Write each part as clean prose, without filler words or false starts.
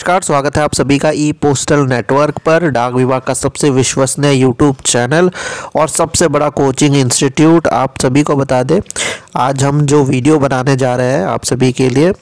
नमस्कार, स्वागत है आप सभी का ई पोस्टल नेटवर्क पर, डाक विभाग का सबसे विश्वसनीय यूट्यूब चैनल और सबसे बड़ा कोचिंग इंस्टीट्यूट। आप सभी को बता दें, आज हम जो वीडियो बनाने जा रहे हैं आप सभी के लिए,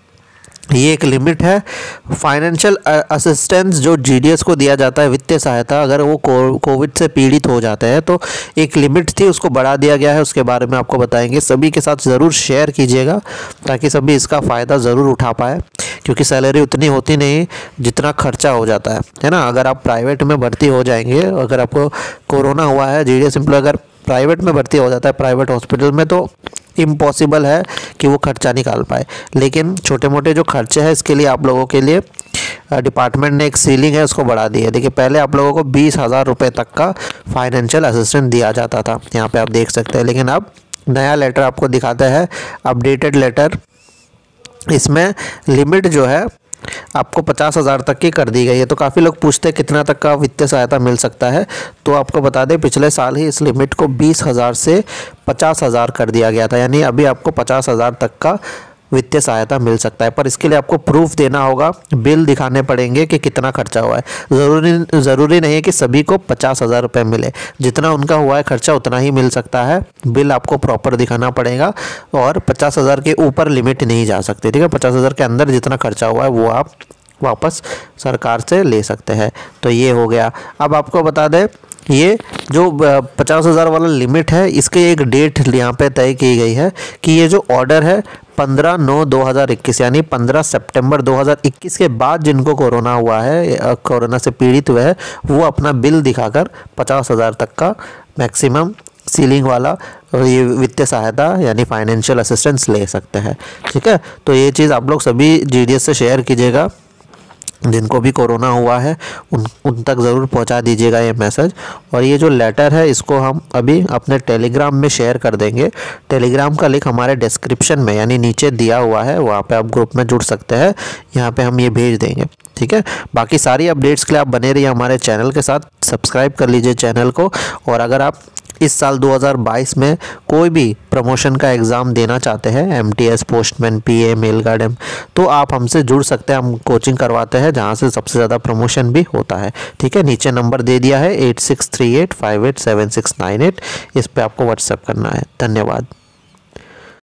ये एक लिमिट है फाइनेंशियल असिस्टेंस जो जीडीएस को दिया जाता है, वित्तीय सहायता। अगर वो कोविड से पीड़ित हो जाते हैं तो एक लिमिट थी, उसको बढ़ा दिया गया है। उसके बारे में आपको बताएंगे, सभी के साथ ज़रूर शेयर कीजिएगा ताकि सभी इसका फ़ायदा ज़रूर उठा पाए, क्योंकि सैलरी उतनी होती नहीं जितना खर्चा हो जाता है ना। अगर आप प्राइवेट में भर्ती हो जाएंगे, अगर आपको कोरोना हुआ है, जीडीएस एम्प्लॉय अगर प्राइवेट में भर्ती हो जाता है प्राइवेट हॉस्पिटल में, तो इम्पॉसिबल है कि वो खर्चा निकाल पाए। लेकिन छोटे मोटे जो खर्चे हैं इसके लिए आप लोगों के लिए डिपार्टमेंट ने एक सीलिंग है, उसको बढ़ा दी है। देखिए, पहले आप लोगों को 20,000 रुपये तक का फाइनेंशियल असिस्टेंस दिया जाता था, यहाँ पे आप देख सकते हैं। लेकिन अब नया लेटर आपको दिखाता है, अपडेटेड लेटर। इसमें लिमिट जो है आपको 50,000 तक की कर दी गई है। तो काफ़ी लोग पूछते हैं कितना तक का वित्तीय सहायता मिल सकता है, तो आपको बता दें पिछले साल ही इस लिमिट को 20,000 से 50,000 कर दिया गया था, यानी अभी आपको 50,000 तक का वित्तीय सहायता मिल सकता है। पर इसके लिए आपको प्रूफ देना होगा, बिल दिखाने पड़ेंगे कि कितना खर्चा हुआ है। ज़रूरी नहीं है कि सभी को 50,000 रुपये मिले, जितना उनका हुआ है खर्चा उतना ही मिल सकता है। बिल आपको प्रॉपर दिखाना पड़ेगा और 50,000 के ऊपर लिमिट नहीं जा सकती, ठीक है। 50,000 के अंदर जितना खर्चा हुआ है वो आप वापस सरकार से ले सकते हैं। तो ये हो गया। अब आपको बता दें, ये जो 50,000 वाला लिमिट है, इसके एक डेट यहाँ पे तय की गई है कि ये जो ऑर्डर है 15/9/2021 यानी 15 सितंबर 2021 के बाद जिनको कोरोना हुआ है, कोरोना से पीड़ित हुए हैं, वो अपना बिल दिखाकर 50,000 तक का मैक्सिमम सीलिंग वाला ये वित्तीय सहायता यानी फाइनेंशियल असिस्टेंस ले सकते हैं, ठीक है। तो ये चीज़ आप लोग सभी जीडीएस से शेयर कीजिएगा, जिनको भी कोरोना हुआ है उन तक ज़रूर पहुंचा दीजिएगा ये मैसेज। और ये जो लेटर है इसको हम अभी अपने टेलीग्राम में शेयर कर देंगे। टेलीग्राम का लिंक हमारे डिस्क्रिप्शन में यानी नीचे दिया हुआ है, वहाँ पे आप ग्रुप में जुड़ सकते हैं, यहाँ पे हम ये भेज देंगे, ठीक है। बाकी सारी अपडेट्स के लिए आप बने रहिए हमारे चैनल के साथ, सब्सक्राइब कर लीजिए चैनल को। और अगर आप इस साल 2022 में कोई भी प्रमोशन का एग्ज़ाम देना चाहते हैं, MTS, postman, PA, mail guard, तो आप हमसे जुड़ सकते हैं। हम कोचिंग करवाते हैं जहां से सबसे ज़्यादा प्रमोशन भी होता है, ठीक है। नीचे नंबर दे दिया है 8638587698, इस पर आपको व्हाट्सएप करना है। धन्यवाद।